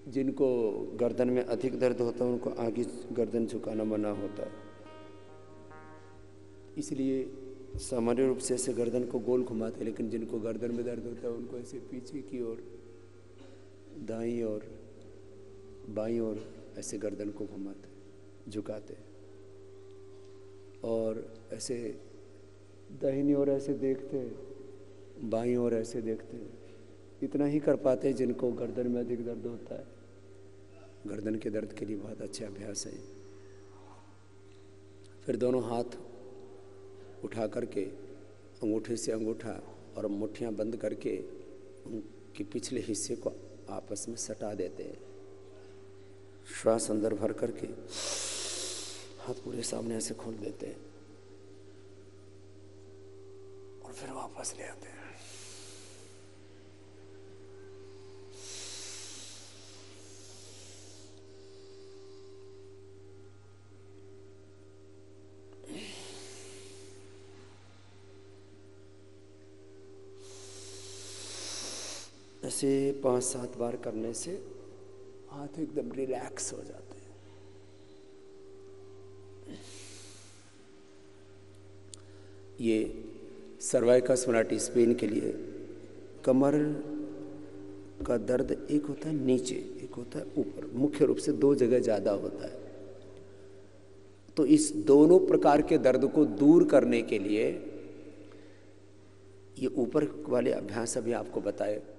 जिनको गर्दन में अधिक दर्द होता है उनको आगे गर्दन झुकाना मना होता है। इसलिए सामान्य रूप से ऐसे गर्दन को गोल घुमाते हैं, लेकिन जिनको गर्दन में दर्द होता है उनको ऐसे पीछे की ओर, दाईं और बाईं ओर ऐसे गर्दन को घुमाते, झुकाते, और ऐसे दाहिनी ओर ऐसे देखते, बाईं ओर ऐसे देखते। इतना ही कर पाते हैं जिनको गर्दन में अधिक दर्द होता है। गर्दन के दर्द के लिए बहुत अच्छा अभ्यास है। फिर दोनों हाथ उठा करके अंगूठे से अंगूठा और मुट्ठियां बंद करके उनके पिछले हिस्से को आपस में सटा देते हैं। श्वास अंदर भर करके हाथ पूरे सामने ऐसे खोल देते हैं और फिर वापस ले आते हैं। ऐसे 5-7 बार करने से हाथ एकदम रिलैक्स हो जाते हैं। ये सर्वाइकल स्पॉन्डिलाइटिस पेन के लिए कमर का दर्द एक होता है नीचे, एक होता है ऊपर, मुख्य रूप से 2 जगह ज़्यादा होता है। तो इस दोनों प्रकार के दर्द को दूर करने के लिए ये ऊपर वाले अभ्यास अभी आपको बताए